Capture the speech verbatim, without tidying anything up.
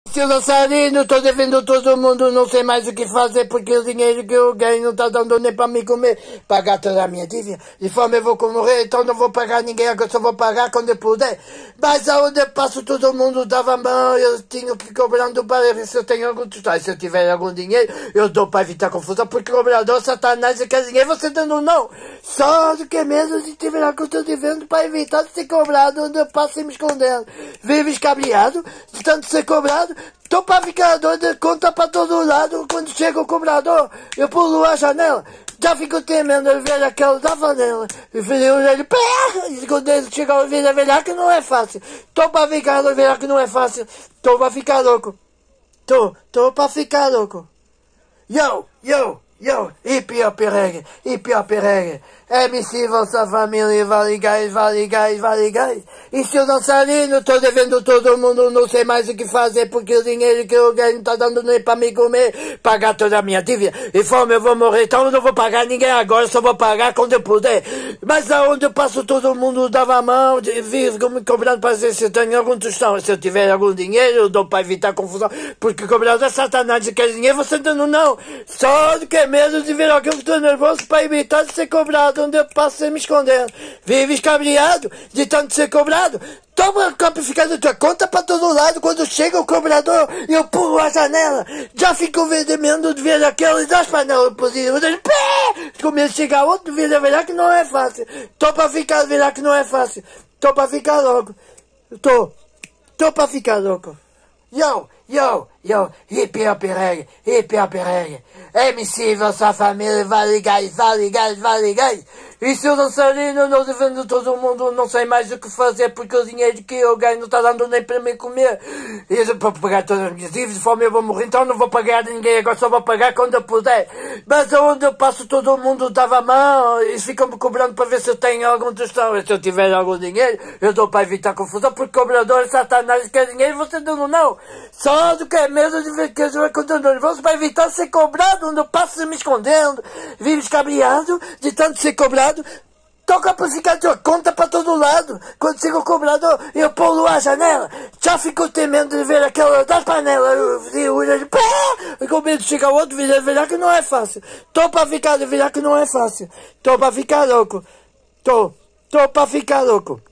Seu dançarino, tô devendo todo mundo, não sei mais o que fazer, porque o dinheiro que eu ganho não tá dando nem para me comer, pagar toda a minha dívida. De fome eu vou morrer, então não vou pagar ninguém, agora só vou pagar quando eu puder. Mas aonde eu passo todo mundo dava mão, eu tinha que ir cobrando para ver se eu tenho algum tostão. Se eu tiver algum dinheiro, eu dou para evitar confusão, porque o cobrador, Satanás, quer dinheiro, você dando não. Só do que mesmo se tiver algo que eu tô devendo para evitar de ser cobrado, onde eu passo e me escondendo. Vivo escabriado, de tanto ser cobrado. Tô para ficar doido, conta para todo lado. Quando chega o cobrador, eu pulo a janela. Já fico temendo de ver aquela da vanela. E falei, ele, pé! E quando ele chega a ouvir a velha que não é fácil. Tô para ficar a velha que não é fácil. Tô para ficar louco. Tô, tô para ficar louco. Yo, yo, yo, hippie a perregue, hippie a perregue. M C, vossa família, vale gás, vale gás, vale gás. E se eu dançarino, tô devendo todo mundo, não sei mais o que fazer, porque o dinheiro que eu ganho não tá dando nem pra me comer, pagar toda a minha dívida. E fome eu vou morrer, então eu não vou pagar ninguém agora, só vou pagar quando eu puder. Mas aonde eu passo todo mundo dava a mão, vivo me cobrando para dizer se eu tenho algum tostão. Se eu tiver algum dinheiro, eu dou para evitar confusão, porque cobrando é Satanás, se quer dinheiro, você dando não. Só do que é medo de ver alguém que eu tô nervoso para evitar de ser cobrado. Onde eu passo sem me esconder, vive escabriado de tanto ser cobrado. Toma campificando tua conta para todo lado. Quando chega o cobrador, eu pulo a janela. Já fico vendendo de ver aqueles das panelas positivas. Começo a chegar outro, ver a verá que não é fácil. Tô para ficar, verá que não é fácil. Tô para ficar louco. Tô, tô para ficar louco. Yo, yo, yo, hippie a perregue, hippie a perregue. M C, vossa família, vale gás, vale gás, vale gás. E se eu dançarino, não devendo todo mundo, não sei mais o que fazer, porque o dinheiro que eu ganho não está dando nem para me comer. E para pagar todas as minhas dívidas, de fome eu vou morrer, então não vou pagar a ninguém, agora só vou pagar quando eu puder. Mas aonde eu passo todo mundo dava a mão, e ficam-me cobrando para ver se eu tenho algum tostão. E se eu tiver algum dinheiro, eu dou para evitar confusão, porque o cobrador, Satanás, quer dinheiro, você dando não. Só do que é medo de ver que eu estou nervoso para evitar ser cobrado, onde eu passo me escondendo, vivo escabriado de tanto ser cobrado. Toca para ficar tua conta para todo lado. Quando chega o cobrador, eu pulo a janela. Já fico temendo de ver aquela das panelas. E com medo de chegar outro, virar que não é fácil. Tô para ficar de virar que não é fácil. Tô para ficar louco. Tô, tô para ficar louco.